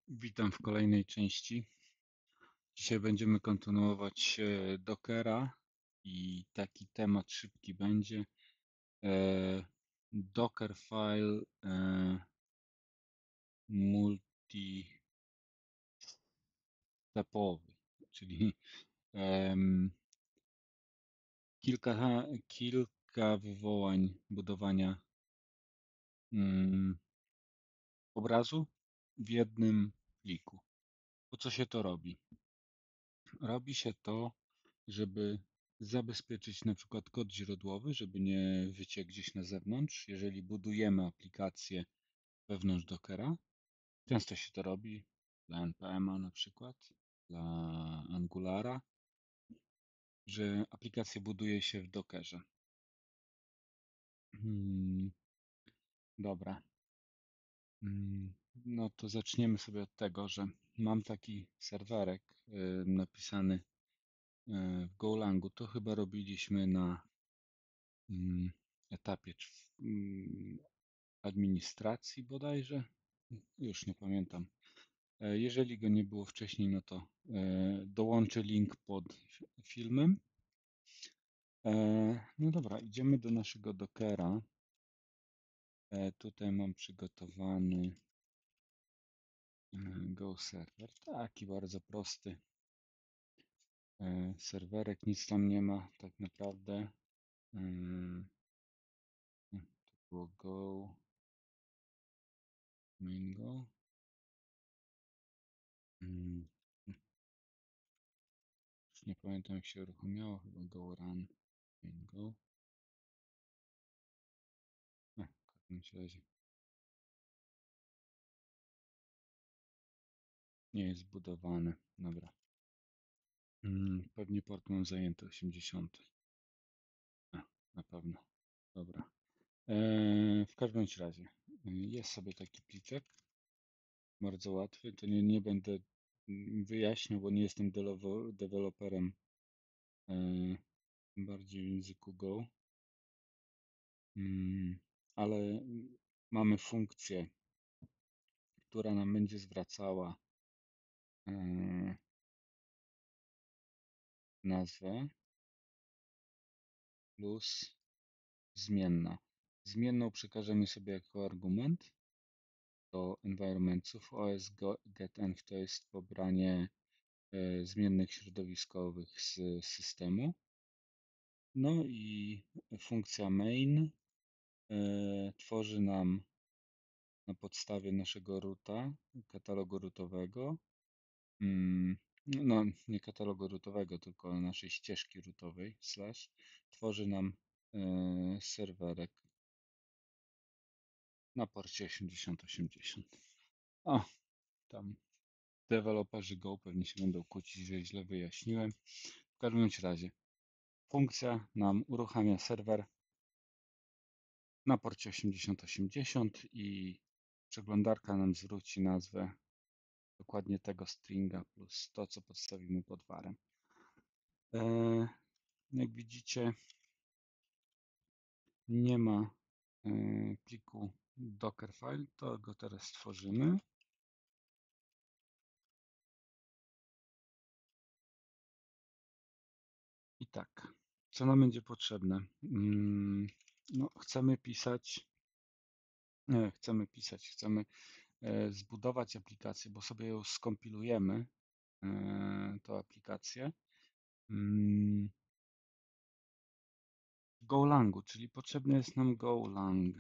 Witam w kolejnej części. Dzisiaj będziemy kontynuować Dockera i taki temat szybki będzie. Dockerfile multi-stepowy, czyli em, kilka wywołań budowania mm, obrazu w jednym pliku. Po co się to robi? Robi się to, żeby zabezpieczyć na przykład kod źródłowy, żeby nie wyciekł gdzieś na zewnątrz, jeżeli budujemy aplikację wewnątrz Dockera. Często się to robi dla NPM-a na przykład, dla Angulara, że aplikację buduje się w Dockerze. Dobra. No to zaczniemy sobie od tego, że mam taki serwerek napisany w Golangu. To chyba robiliśmy na etapie administracji bodajże. Już nie pamiętam. Jeżeli go nie było wcześniej, no to dołączę link pod filmem. No dobra, idziemy do naszego Dockera. Tutaj mam przygotowany Go serwer. Taki bardzo prosty serwerek, nic tam nie ma tak naprawdę. To było Go, main Go. Już nie pamiętam jak się uruchomiało, chyba Go Run, main Go. W każdym razie nie jest zbudowany. Dobra. Pewnie port mam zajęty 80. Na pewno. Dobra. W każdym razie jest sobie taki pliczek. Bardzo łatwy. To nie będę wyjaśniał, bo nie jestem deweloperem bardziej w języku Go. Ale mamy funkcję, która nam będzie zwracała nazwę plus zmienna. Zmienną przekażemy sobie jako argument do environmentsów. OS to jest pobranie zmiennych środowiskowych z systemu. No i funkcja main tworzy nam na podstawie naszego roota, katalogu rootowego, no nie katalogu rootowego, tylko naszej ścieżki rootowej, tworzy nam serwerek na porcie 8080. O, tam deweloperzy Go pewnie się będą kłócić, że źle wyjaśniłem. W każdym razie funkcja nam uruchamia serwer na porcie 8080 i przeglądarka nam zwróci nazwę dokładnie tego stringa plus to, co podstawimy pod varem. Jak widzicie, nie ma pliku Dockerfile, to go teraz stworzymy. I tak, co nam będzie potrzebne? No, chcemy zbudować aplikację, bo sobie ją skompilujemy, tą aplikację w Golangu, czyli potrzebny jest nam Golang.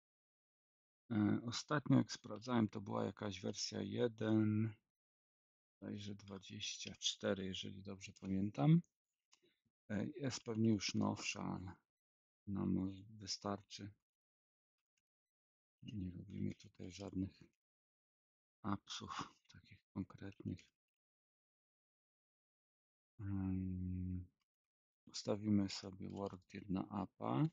Ostatnio jak sprawdzałem, to była jakaś wersja 1, bodajże 24, jeżeli dobrze pamiętam. Jest pewnie już nowsza, ale nam wystarczy. Nie robimy tutaj żadnych appsów takich konkretnych. Ustawimy sobie workdir na appa.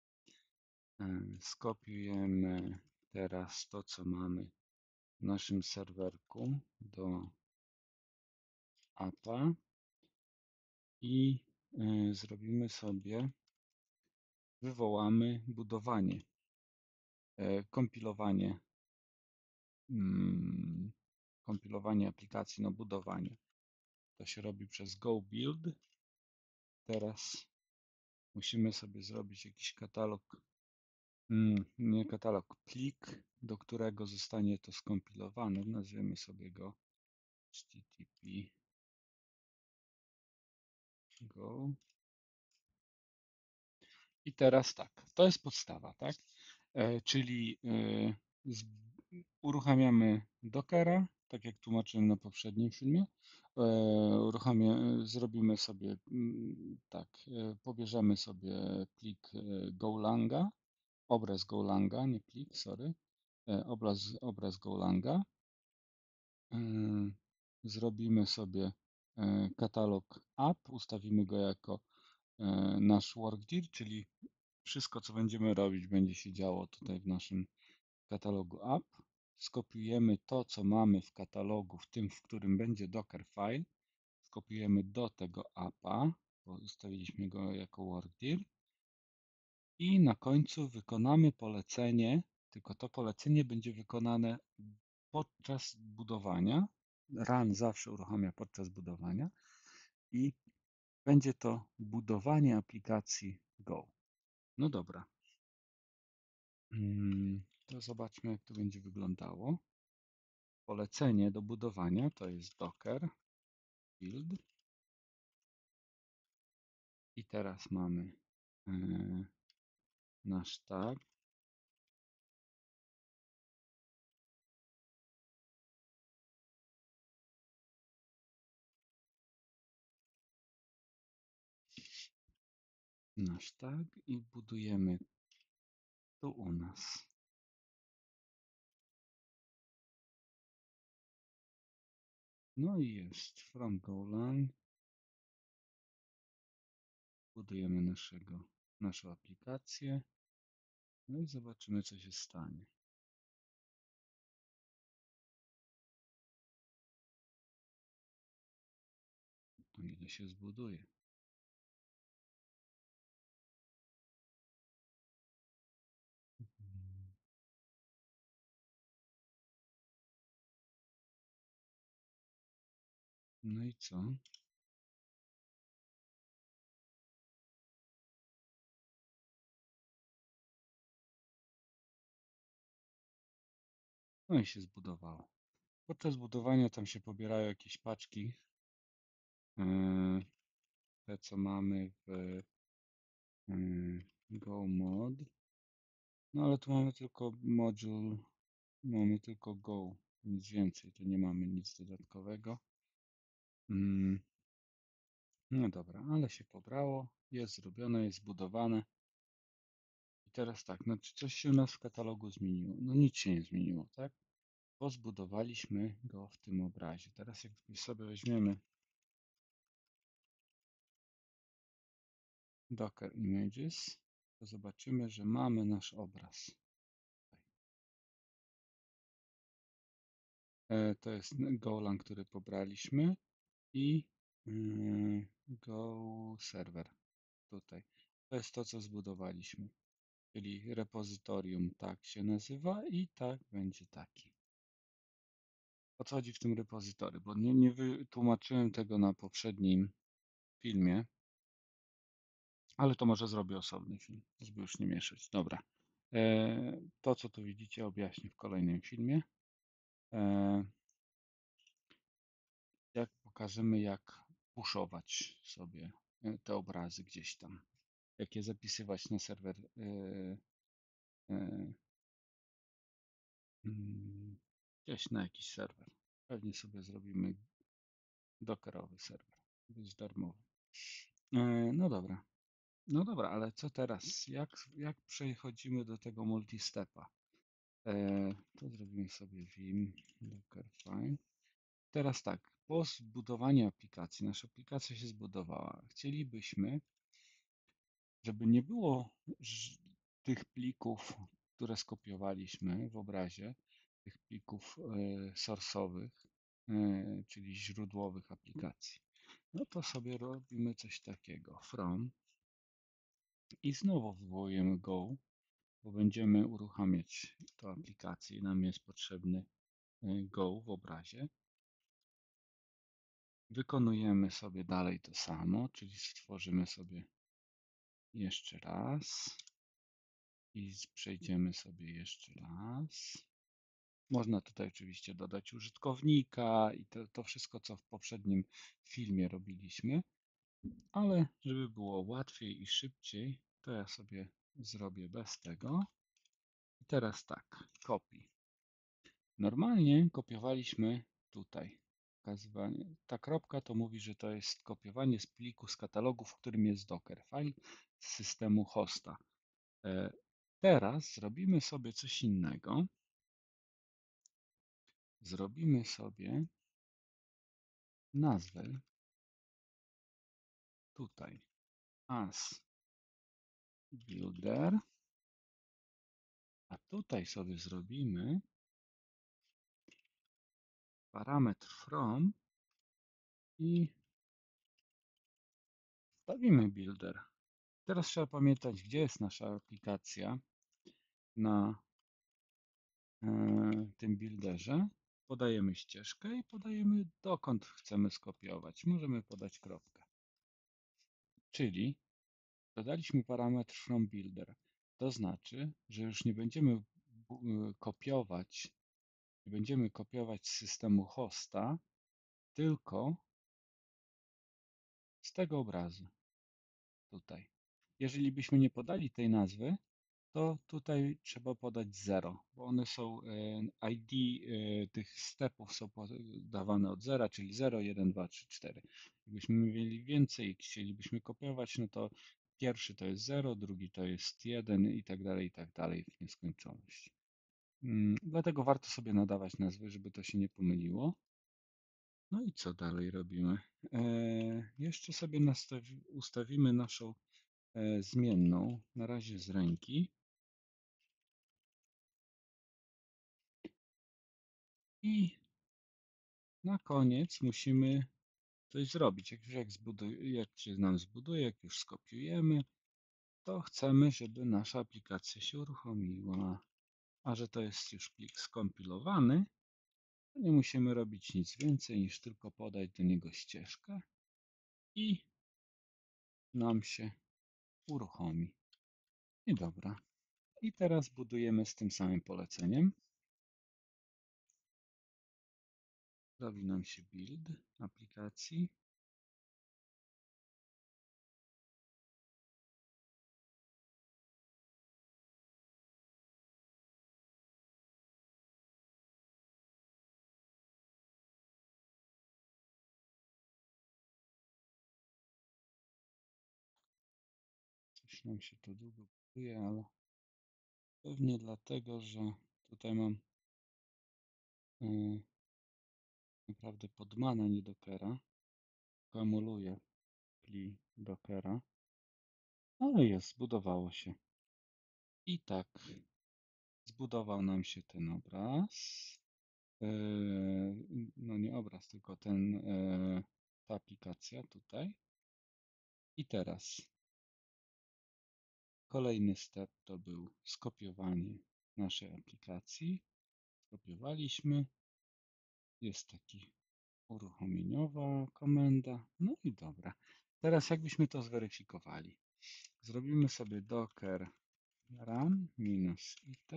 Skopiujemy teraz to, co mamy w naszym serwerku do appa i zrobimy sobie, wywołamy budowanie, kompilowanie kompilowanie aplikacji, no budowanie. To się robi przez Go Build. Teraz musimy sobie zrobić jakiś katalog, nie katalog, plik, do którego zostanie to skompilowane. Nazwiemy sobie go HTTP Go. I teraz tak, to jest podstawa, tak? Czyli uruchamiamy Dockera, tak jak tłumaczyłem na poprzednim filmie. Zrobimy sobie tak, pobierzemy sobie plik Golanga, obraz Golanga, nie plik, sorry, obraz Golanga. Zrobimy sobie katalog app, ustawimy go jako nasz workdir, czyli wszystko, co będziemy robić, będzie się działo tutaj w naszym katalogu app. Skopiujemy to, co mamy w katalogu, w tym, w którym będzie Dockerfile. Skopiujemy do tego appa, bo ustawiliśmy go jako workdir. I na końcu wykonamy polecenie, tylko to polecenie będzie wykonane podczas budowania. Run zawsze uruchamia podczas budowania i będzie to budowanie aplikacji Go. No dobra. To zobaczmy, jak to będzie wyglądało. Polecenie do budowania to jest Docker build. I teraz mamy nasz tag. Nasz tag i budujemy tu u nas. No i jest from Golang. Budujemy naszą aplikację. No i zobaczymy, co się stanie. O ile się zbuduje. No i co? No i się zbudowało. Podczas budowania tam się pobierają jakieś paczki. Te, co mamy w Go Mod. No ale tu mamy tylko module, mamy tylko Go, nic więcej, tu nie mamy nic dodatkowego. No dobra, ale się pobrało, jest zrobione, jest zbudowane. I teraz tak, no czy coś się u nas w katalogu zmieniło? No nic się nie zmieniło, tak? Bo zbudowaliśmy go w tym obrazie. Teraz jak sobie weźmiemy Docker Images, to zobaczymy, że mamy nasz obraz. To jest Golang, który pobraliśmy i Go Server tutaj. To jest to, co zbudowaliśmy, czyli repozytorium tak się nazywa i tak będzie taki. O co chodzi w tym repozytorium? Bo nie wytłumaczyłem tego na poprzednim filmie, ale to może zrobię osobny film, żeby już nie mieszać. Dobra. To, co tu widzicie, objaśnię w kolejnym filmie. Jak pokażemy, jak puszować sobie te obrazy gdzieś tam. Jak je zapisywać na serwer gdzieś na jakiś serwer. Pewnie sobie zrobimy dockerowy serwer. Jest darmowy. No dobra. No dobra, ale co teraz? Jak przechodzimy do tego multistepa? To zrobimy sobie vim dockerfile. Teraz tak, po zbudowaniu aplikacji, nasza aplikacja się zbudowała. Chcielibyśmy, żeby nie było tych plików, które skopiowaliśmy w obrazie, tych plików source'owych, czyli źródłowych aplikacji. No to sobie robimy coś takiego, from i znowu wywołujemy go, bo będziemy uruchamiać tę aplikację i nam jest potrzebny Go w obrazie. Wykonujemy sobie dalej to samo, czyli stworzymy sobie jeszcze raz i przejdziemy sobie jeszcze raz. Można tutaj oczywiście dodać użytkownika i to wszystko, co w poprzednim filmie robiliśmy, ale żeby było łatwiej i szybciej, to ja sobie zrobię bez tego. I teraz tak, copy. Normalnie kopiowaliśmy tutaj. Ta kropka to mówi, że to jest kopiowanie z pliku z katalogu, w którym jest Docker, file z systemu hosta. Teraz zrobimy sobie coś innego. Zrobimy sobie nazwę tutaj as builder, a tutaj sobie zrobimy parametr from i wstawimy builder. Teraz trzeba pamiętać, gdzie jest nasza aplikacja na tym builderze. Podajemy ścieżkę i podajemy, dokąd chcemy skopiować. Możemy podać kropkę. Czyli dodaliśmy parametr from builder. To znaczy, że już nie będziemy kopiować z systemu hosta, tylko z tego obrazu. Tutaj. Jeżeli byśmy nie podali tej nazwy, to tutaj trzeba podać 0, bo one są, ID tych stepów są podawane od 0, czyli 0, 1, 2, 3, 4. Jakbyśmy mieli więcej i chcielibyśmy kopiować, no to pierwszy to jest 0, drugi to jest 1 i tak dalej w nieskończoność. Dlatego warto sobie nadawać nazwy, żeby to się nie pomyliło. No i co dalej robimy? Jeszcze sobie ustawimy naszą zmienną, na razie z ręki. I na koniec musimy coś zrobić. Jak się nam zbuduje, jak już skopiujemy, to chcemy, żeby nasza aplikacja się uruchomiła. A że to jest już plik skompilowany, to nie musimy robić nic więcej niż tylko podać do niego ścieżkę i nam się uruchomi. I dobra. I teraz budujemy z tym samym poleceniem. Robi nam się build aplikacji. Coś nam się to długo buduje, ale pewnie dlatego, że tutaj mam naprawdę podmana nie Dockera, tylko emuluję pli Dockera, ale jest, zbudowało się. I tak, zbudował nam się ten obraz. No nie obraz, tylko ta aplikacja tutaj. I teraz kolejny step to był skopiowanie naszej aplikacji. Skopiowaliśmy. Jest taki uruchomieniowa komenda. No i dobra. Teraz jakbyśmy to zweryfikowali. Zrobimy sobie docker run -it.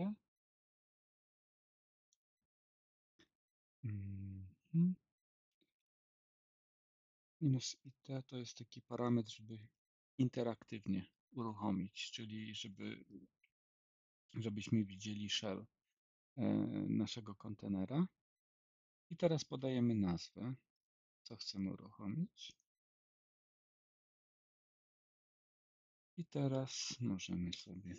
Mhm. -it to jest taki parametr, żeby interaktywnie uruchomić, czyli żebyśmy widzieli shell naszego kontenera. I teraz podajemy nazwę, co chcemy uruchomić. I teraz możemy sobie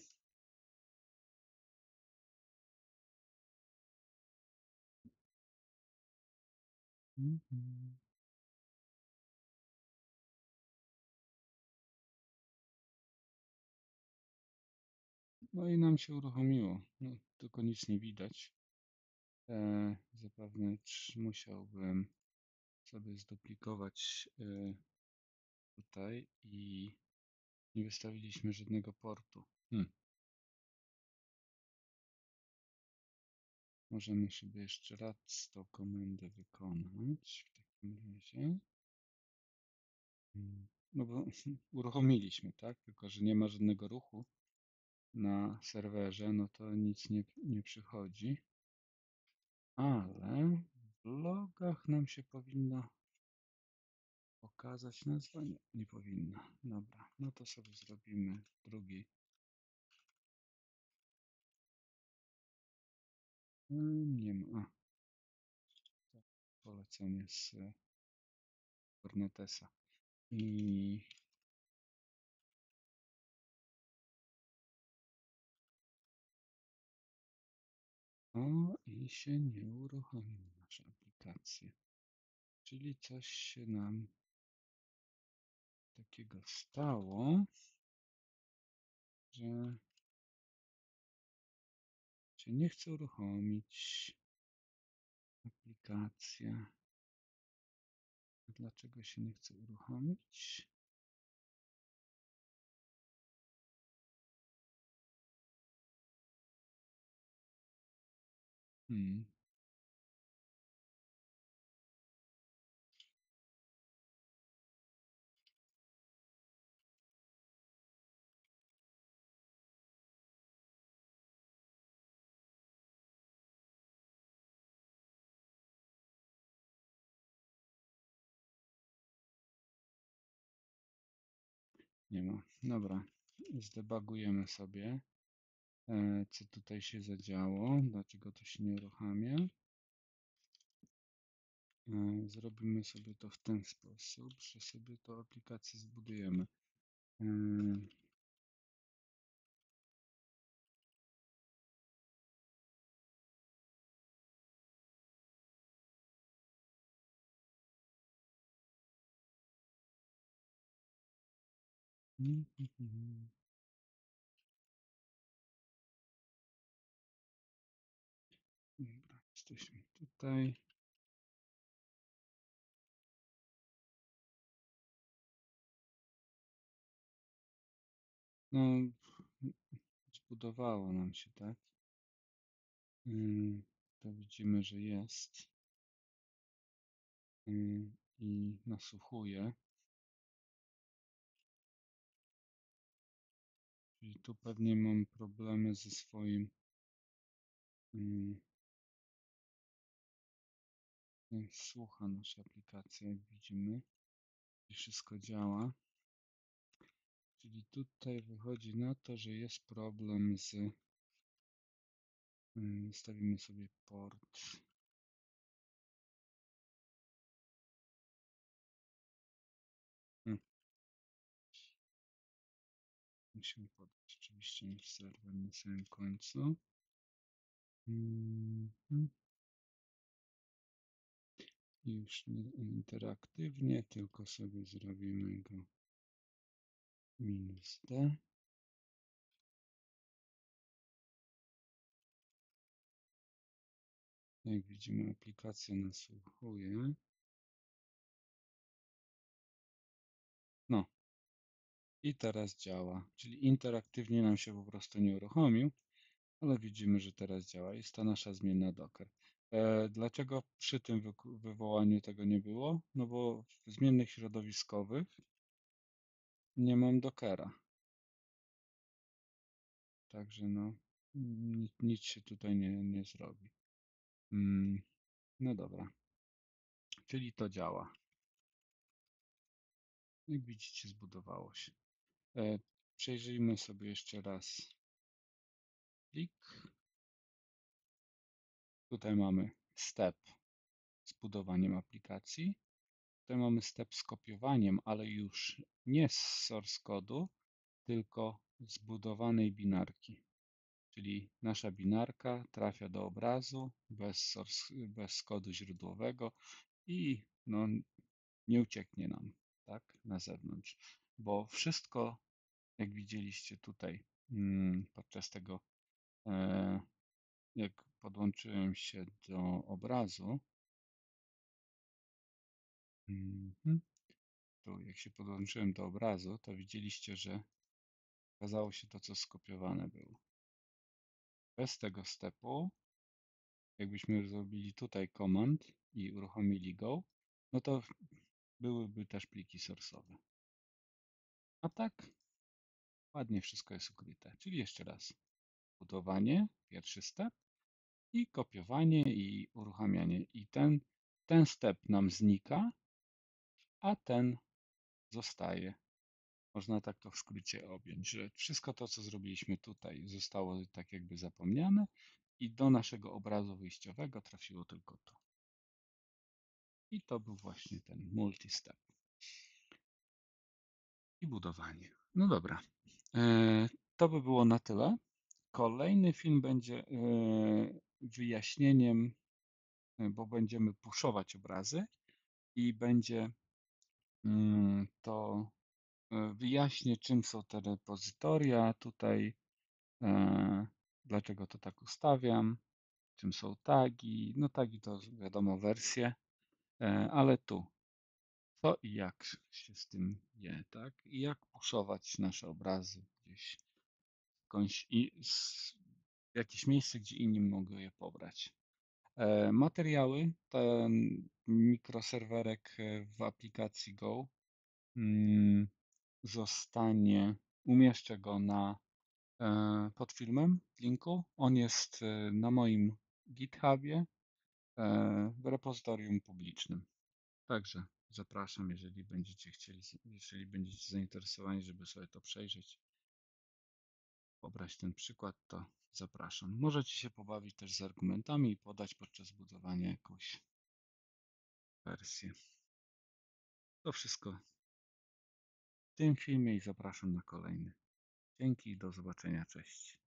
no i nam się uruchomiło. No, tylko nic nie widać. Zapewne musiałbym sobie zduplikować tutaj i nie wystawiliśmy żadnego portu. możemy sobie jeszcze raz tą komendę wykonać w takim razie. No bo uruchomiliśmy, tak? Tylko że nie ma żadnego ruchu na serwerze, no to nic nie przychodzi. Ale w logach nam się powinno pokazać nazwa? Nie powinna. Dobra, no to sobie zrobimy drugi. Nie ma. Polecenie z Kuberneteса. I się nie uruchomiła nasza aplikacja. Czyli coś się nam takiego stało, że się nie chce uruchomić aplikacja. Dlaczego się nie chce uruchomić? Hmm. Nie ma. Dobra, zdebagujemy sobie, co tutaj się zadziało, dlaczego to się nie uruchamia. Zrobimy sobie to w ten sposób, że sobie tą aplikację zbudujemy. Dobra, jesteśmy tutaj. No, zbudowało nam się, tak? To widzimy, że jest i nasłuchuje. Czyli tu pewnie mam problemy ze swoim słucha nasza aplikacja, jak widzimy. I wszystko działa. Czyli tutaj wychodzi na to, że jest problem z... Stawimy sobie port. Musimy podać oczywiście nasz serwer na samym końcu. I już nie interaktywnie, tylko sobie zrobimy go -d. Jak widzimy, aplikacja nasłuchuje. No i teraz działa, czyli interaktywnie nam się po prostu nie uruchomił, ale widzimy, że teraz działa. Jest ta nasza zmienna Docker. Dlaczego przy tym wywołaniu tego nie było? No bo w zmiennych środowiskowych nie mam Dockera. Także no, nic się tutaj nie zrobi. No dobra, czyli to działa. Jak widzicie, zbudowało się. Przejrzyjmy sobie jeszcze raz plik. Tutaj mamy step z budowaniem aplikacji. Tutaj mamy step z kopiowaniem, ale już nie z source kodu, tylko z budowanej binarki. Czyli nasza binarka trafia do obrazu bez kodu źródłowego i no, nie ucieknie nam, tak, na zewnątrz. Bo wszystko, jak widzieliście tutaj podczas tego, jak podłączyłem się do obrazu, tu jak się podłączyłem do obrazu, to widzieliście, że okazało się to, co skopiowane było. Bez tego stepu, jakbyśmy zrobili tutaj command i uruchomili Go, no to byłyby też pliki source'owe. A tak ładnie wszystko jest ukryte. Czyli jeszcze raz, budowanie, pierwszy step i kopiowanie i uruchamianie. I ten step nam znika, a ten zostaje. Można tak to w skrócie objąć, że wszystko to, co zrobiliśmy tutaj, zostało tak jakby zapomniane i do naszego obrazu wyjściowego trafiło tylko to. I to był właśnie ten multi-step i budowanie. No dobra, to by było na tyle. Kolejny film będzie wyjaśnieniem, bo będziemy puszować obrazy i będzie to wyjaśnię, czym są te repozytoria tutaj, dlaczego to tak ustawiam, czym są tagi. No tagi to wiadomo wersje, ale tu co i jak się z tym je, tak? I jak puszować nasze obrazy gdzieś w jakieś miejsce, gdzie inni mogą je pobrać. Materiały, ten mikroserwerek w aplikacji Go umieszczę go pod filmem w linku. On jest na moim GitHubie w repozytorium publicznym. Także zapraszam, jeżeli będziecie chcieli, jeżeli będziecie zainteresowani, żeby sobie to przejrzeć, pobrać ten przykład, to zapraszam. Możecie się pobawić też z argumentami i podać podczas budowania jakąś wersję. To wszystko w tym filmie i zapraszam na kolejny. Dzięki i do zobaczenia. Cześć.